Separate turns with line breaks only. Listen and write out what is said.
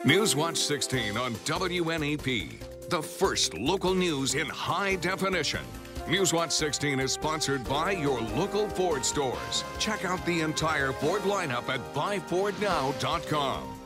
Newswatch 16 on WNEP, the first local news in high definition. Newswatch 16 is sponsored by your local Ford stores. Check out the entire Ford lineup at buyfordnow.com.